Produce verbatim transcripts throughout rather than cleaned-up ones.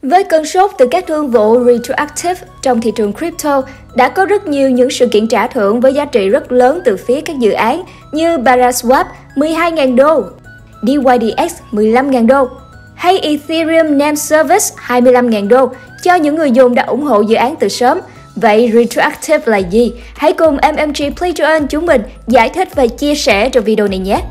Với cơn sốt từ các thương vụ retroactive trong thị trường crypto, đã có rất nhiều những sự kiện trả thưởng với giá trị rất lớn từ phía các dự án như Paraswap mười hai nghìn đô, đê i đê ích mười lăm nghìn đô hay Ethereum Name Service hai mươi lăm nghìn đô cho những người dùng đã ủng hộ dự án từ sớm. Vậy retroactive là gì? Hãy cùng em em giê Play to Earn chúng mình giải thích và chia sẻ trong video này nhé!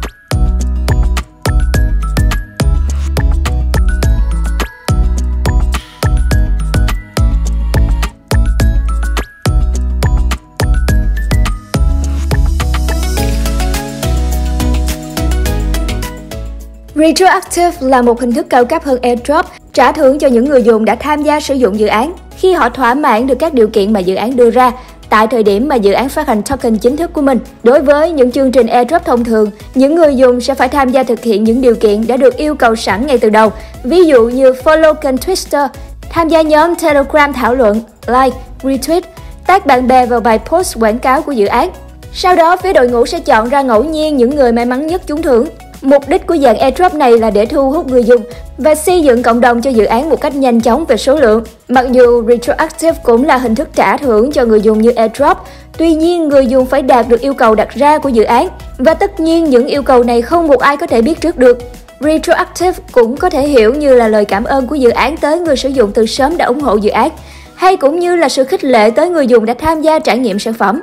Retroactive là một hình thức cao cấp hơn airdrop, trả thưởng cho những người dùng đã tham gia sử dụng dự án khi họ thỏa mãn được các điều kiện mà dự án đưa ra tại thời điểm mà dự án phát hành token chính thức của mình. Đối với những chương trình airdrop thông thường, những người dùng sẽ phải tham gia thực hiện những điều kiện đã được yêu cầu sẵn ngay từ đầu, ví dụ như follow kênh Twitter, tham gia nhóm Telegram thảo luận, like, retweet, tag bạn bè vào bài post quảng cáo của dự án. Sau đó, phía đội ngũ sẽ chọn ra ngẫu nhiên những người may mắn nhất trúng thưởng. Mục đích của dạng airdrop này là để thu hút người dùng và xây dựng cộng đồng cho dự án một cách nhanh chóng về số lượng. Mặc dù retroactive cũng là hình thức trả thưởng cho người dùng như airdrop, tuy nhiên người dùng phải đạt được yêu cầu đặt ra của dự án. Và tất nhiên những yêu cầu này không một ai có thể biết trước được. Retroactive cũng có thể hiểu như là lời cảm ơn của dự án tới người sử dụng từ sớm đã ủng hộ dự án, hay cũng như là sự khích lệ tới người dùng đã tham gia trải nghiệm sản phẩm.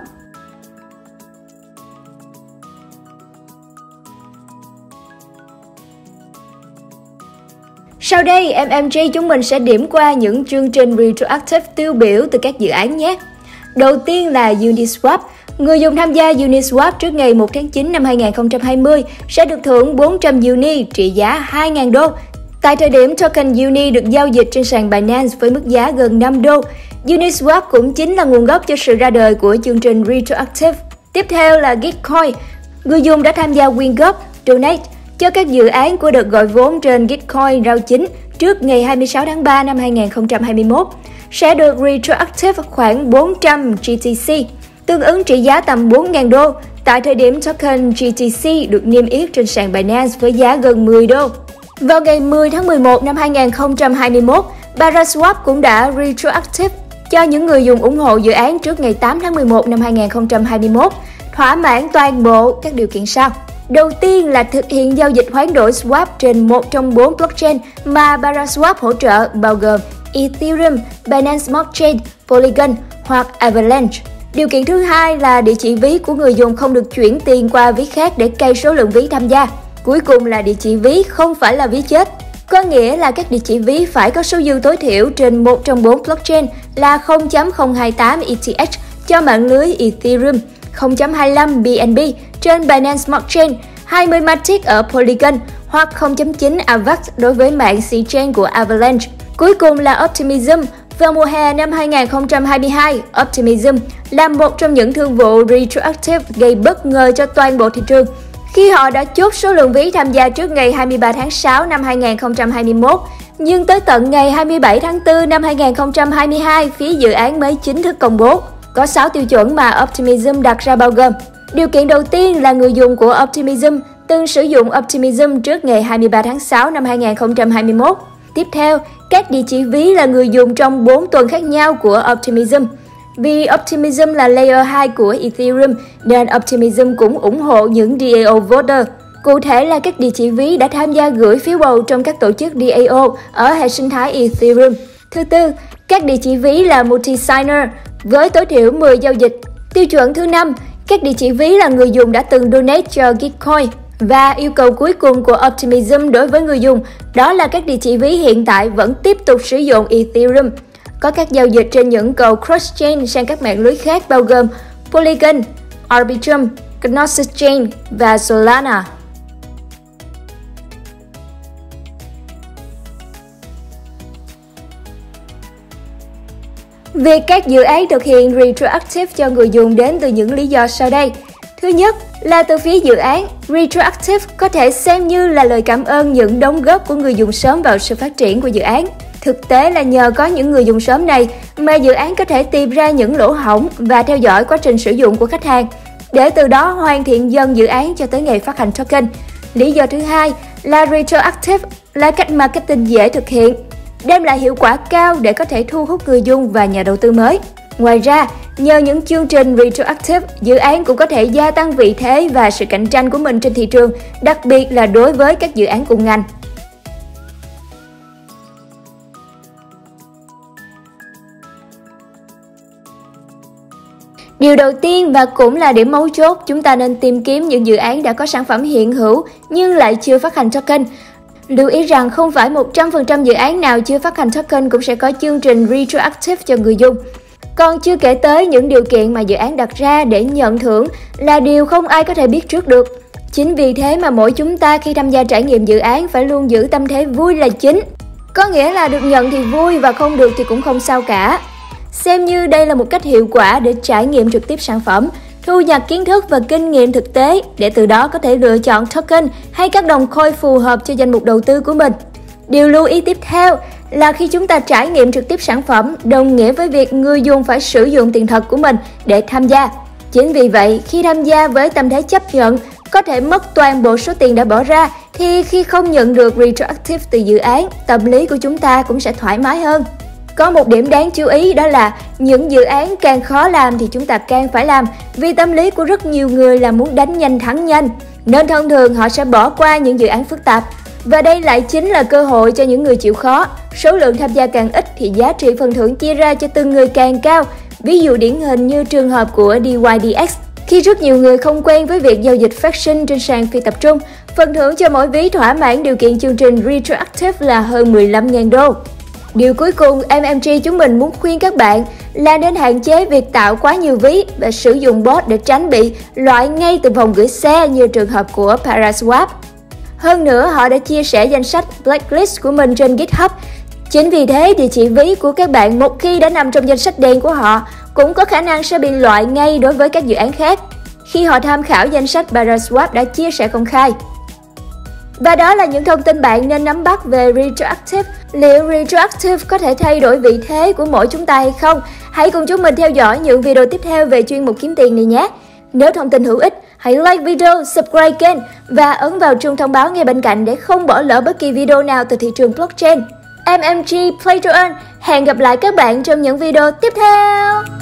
Sau đây, em em giê chúng mình sẽ điểm qua những chương trình retroactive tiêu biểu từ các dự án nhé. Đầu tiên là Uniswap. Người dùng tham gia Uniswap trước ngày một tháng chín năm hai nghìn không trăm hai mươi sẽ được thưởng bốn trăm Uni trị giá hai nghìn đô. Tại thời điểm token Uni được giao dịch trên sàn Binance với mức giá gần năm đô, Uniswap cũng chính là nguồn gốc cho sự ra đời của chương trình retroactive. Tiếp theo là Gitcoin. Người dùng đã tham gia quyên góp, donate cho các dự án của đợt gọi vốn trên Gitcoin rao chính trước ngày hai mươi sáu tháng ba năm hai nghìn không trăm hai mươi mốt sẽ được retroactive khoảng bốn trăm G T C, tương ứng trị giá tầm bốn nghìn đô, tại thời điểm token G T C được niêm yết trên sàn Binance với giá gần mười đô. Vào ngày mười tháng mười một năm hai nghìn không trăm hai mươi mốt, Paraswap cũng đã retroactive cho những người dùng ủng hộ dự án trước ngày tám tháng mười một năm hai nghìn không trăm hai mươi mốt, thỏa mãn toàn bộ các điều kiện sau. Đầu tiên là thực hiện giao dịch hoán đổi swap trên một trong bốn blockchain mà Paraswap hỗ trợ, bao gồm Ethereum, Binance Smart Chain, Polygon hoặc Avalanche. Điều kiện thứ hai là địa chỉ ví của người dùng không được chuyển tiền qua ví khác để cày số lượng ví tham gia. Cuối cùng là địa chỉ ví không phải là ví chết, có nghĩa là các địa chỉ ví phải có số dư tối thiểu trên một trong bốn blockchain là không chấm không hai tám E T H cho mạng lưới Ethereum, không chấm hai lăm B N B trên Binance Smart Chain, hai mươi Matic ở Polygon hoặc không chấm chín A V A X đối với mạng C-Chain của Avalanche. Cuối cùng là Optimism. Vào mùa hè năm hai nghìn không trăm hai mươi hai, Optimism là một trong những thương vụ retroactive gây bất ngờ cho toàn bộ thị trường khi họ đã chốt số lượng ví tham gia trước ngày hai mươi ba tháng sáu năm hai nghìn không trăm hai mươi mốt. Nhưng tới tận ngày hai mươi bảy tháng tư năm hai nghìn không trăm hai mươi hai, phía dự án mới chính thức công bố. Có sáu tiêu chuẩn mà Optimism đặt ra bao gồm: điều kiện đầu tiên là người dùng của Optimism từng sử dụng Optimism trước ngày hai mươi ba tháng sáu năm hai nghìn không trăm hai mươi mốt. Tiếp theo, các địa chỉ ví là người dùng trong bốn tuần khác nhau của Optimism. Vì Optimism là layer hai của Ethereum nên Optimism cũng ủng hộ những D A O voter. Cụ thể là các địa chỉ ví đã tham gia gửi phiếu bầu trong các tổ chức D A O ở hệ sinh thái Ethereum. Thứ tư, các địa chỉ ví là multi-signer với tối thiểu mười giao dịch. Tiêu chuẩn thứ năm, các địa chỉ ví là người dùng đã từng donate cho Gitcoin. Và yêu cầu cuối cùng của Optimism đối với người dùng đó là các địa chỉ ví hiện tại vẫn tiếp tục sử dụng Ethereum, có các giao dịch trên những cầu cross-chain sang các mạng lưới khác bao gồm Polygon, Arbitrum, Gnosis Chain và Solana. Việc các dự án thực hiện retroactive cho người dùng đến từ những lý do sau đây. Thứ nhất là từ phía dự án, retroactive có thể xem như là lời cảm ơn những đóng góp của người dùng sớm vào sự phát triển của dự án. Thực tế là nhờ có những người dùng sớm này mà dự án có thể tìm ra những lỗ hổng và theo dõi quá trình sử dụng của khách hàng, để từ đó hoàn thiện dần dự án cho tới ngày phát hành token. Lý do thứ hai là retroactive là cách marketing dễ thực hiện. đem lại hiệu quả cao để có thể thu hút người dùng và nhà đầu tư mới. Ngoài ra, nhờ những chương trình retroactive, dự án cũng có thể gia tăng vị thế và sự cạnh tranh của mình trên thị trường, đặc biệt là đối với các dự án cùng ngành. Điều đầu tiên và cũng là điểm mấu chốt, chúng ta nên tìm kiếm những dự án đã có sản phẩm hiện hữu nhưng lại chưa phát hành token. Lưu ý rằng không phải một trăm phần trăm dự án nào chưa phát hành token cũng sẽ có chương trình retroactive cho người dùng. Còn chưa kể tới những điều kiện mà dự án đặt ra để nhận thưởng là điều không ai có thể biết trước được. Chính vì thế mà mỗi chúng ta khi tham gia trải nghiệm dự án phải luôn giữ tâm thế vui là chính. Có nghĩa là được nhận thì vui và không được thì cũng không sao cả. Xem như đây là một cách hiệu quả để trải nghiệm trực tiếp sản phẩm, thu nhặt kiến thức và kinh nghiệm thực tế để từ đó có thể lựa chọn token hay các đồng coin phù hợp cho danh mục đầu tư của mình. Điều lưu ý tiếp theo là khi chúng ta trải nghiệm trực tiếp sản phẩm đồng nghĩa với việc người dùng phải sử dụng tiền thật của mình để tham gia. Chính vì vậy, khi tham gia với tâm thế chấp nhận, có thể mất toàn bộ số tiền đã bỏ ra, thì khi không nhận được retroactive từ dự án, tâm lý của chúng ta cũng sẽ thoải mái hơn. Có một điểm đáng chú ý đó là những dự án càng khó làm thì chúng ta càng phải làm, vì tâm lý của rất nhiều người là muốn đánh nhanh thắng nhanh, nên thông thường họ sẽ bỏ qua những dự án phức tạp. Và đây lại chính là cơ hội cho những người chịu khó. Số lượng tham gia càng ít thì giá trị phần thưởng chia ra cho từng người càng cao. Ví dụ điển hình như trường hợp của đê i đê ích. Khi rất nhiều người không quen với việc giao dịch phát sinh trên sàn phi tập trung, phần thưởng cho mỗi ví thỏa mãn điều kiện chương trình retroactive là hơn mười lăm nghìn đô. Điều cuối cùng, em em giê chúng mình muốn khuyên các bạn là nên hạn chế việc tạo quá nhiều ví và sử dụng bot để tránh bị loại ngay từ vòng gửi xe như trường hợp của Paraswap. Hơn nữa, họ đã chia sẻ danh sách blacklist của mình trên GitHub. Chính vì thế, địa chỉ ví của các bạn một khi đã nằm trong danh sách đen của họ cũng có khả năng sẽ bị loại ngay đối với các dự án khác khi họ tham khảo danh sách Paraswap đã chia sẻ công khai. Và đó là những thông tin bạn nên nắm bắt về retroactive. Liệu retroactive có thể thay đổi vị thế của mỗi chúng ta hay không? Hãy cùng chúng mình theo dõi những video tiếp theo về chuyên mục kiếm tiền này nhé! Nếu thông tin hữu ích, hãy like video, subscribe kênh và ấn vào chuông thông báo ngay bên cạnh để không bỏ lỡ bất kỳ video nào từ thị trường blockchain. em em giê Play to Earn, hẹn gặp lại các bạn trong những video tiếp theo!